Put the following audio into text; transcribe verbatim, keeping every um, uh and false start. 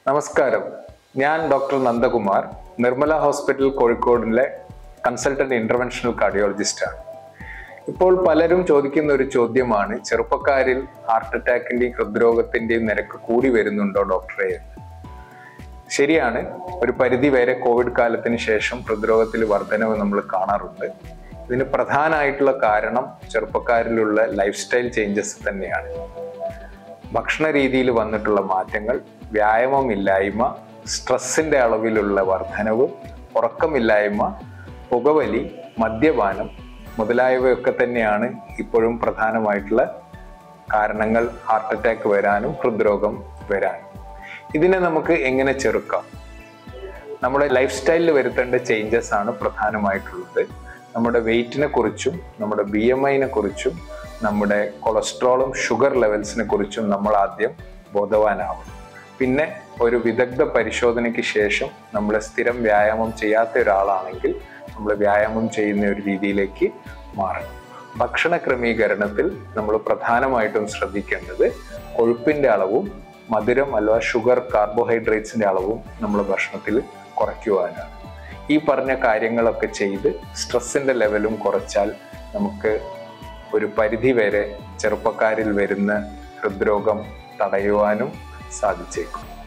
നമസ്കാരം, ഞാൻ doctor Nandakumar, Nirmala hospital കോഴിക്കോടിലെ കൺസൾട്ടന്റ് ഇന്റർവെൻഷണൽ കാർഡിയോളജിസ്റ്റാണ്. ഇപ്പോൾ പലരും ചോദിക്കുന്ന ഒരു ചോദ്യമാണ്, ചെറുപ്പക്കാരിൽ ഹാർട്ട് അറ്റാക്കിന്റെയും ഹൃദ്രോഗത്തിന്റെയും നിരക്ക് കൂടി വരുന്നുണ്ടോ ഡോക്ടറെ എന്ന്. ശരിയാണ്, ഒരു പരിധി വരെ കോവിഡ് കാലത്തിന് ശേഷം ഹൃദ്രോഗത്തിൽ വർധനവ് നമ്മൾ കാണാറുണ്ട്. ഇതിന് പ്രധാനമായിട്ടുള്ള കാരണം ചെറുപ്പക്കാരിലുള്ള ലൈഫ് സ്റ്റൈൽ ചേഞ്ചസ് തന്നെയാണ്. ഭക്ഷണ രീതിയിൽ വന്നിട്ടുള്ള മാറ്റങ്ങൾ, വ്യായാമമില്ലായ്മ, സ്ട്രെസ്സിന്റെ അളവിലുള്ള വർധനവ്, ഉറക്കമില്ലായ്മ, പുകവലി, മദ്യപാനം മുതലായവയൊക്കെ തന്നെയാണ് ഇപ്പോഴും പ്രധാനമായിട്ടുള്ള കാരണങ്ങൾ ഹാർട്ട് അറ്റാക്ക് വരാനും ഹൃദ്രോഗം വരാനും. ഇതിനെ നമുക്ക് എങ്ങനെ ചെറുക്കാം? നമ്മുടെ ലൈഫ് സ്റ്റൈലിൽ വരുത്തേണ്ട ചേഞ്ചസ് ആണ് പ്രധാനമായിട്ടുള്ളത്. നമ്മുടെ വെയിറ്റിനെ കുറിച്ചും നമ്മുടെ ബി എം ഐനെ കുറിച്ചും നമ്മുടെ കൊളസ്ട്രോളും ഷുഗർ ലെവൽസിനെ കുറിച്ചും നമ്മൾ ആദ്യം ബോധവാനാവും. പിന്നെ ഒരു വിദഗ്ധ പരിശോധനയ്ക്ക് ശേഷം നമ്മൾ സ്ഥിരം വ്യായാമം ചെയ്യാത്ത ഒരാളാണെങ്കിൽ നമ്മൾ വ്യായാമം ചെയ്യുന്ന ഒരു രീതിയിലേക്ക് മാറണം. ഭക്ഷണ ക്രമീകരണത്തിൽ നമ്മൾ പ്രധാനമായിട്ടും ശ്രദ്ധിക്കേണ്ടത് കൊഴുപ്പിന്റെ അളവും മധുരം അഥവാ ഷുഗർ കാർബോഹൈഡ്രേറ്റ്സിന്റെ അളവും നമ്മൾ ഭക്ഷണത്തിൽ കുറയ്ക്കുവാനാണ്. ഈ പറഞ്ഞ കാര്യങ്ങളൊക്കെ ചെയ്ത് സ്ട്രെസ്സിന്റെ ലെവലും കുറച്ചാൽ നമുക്ക് ഒരു പരിധി വരെ ചെറുപ്പക്കാരിൽ വരുന്ന ഹൃദ്രോഗം തടയുവാനും സാധിച്ചേക്കും.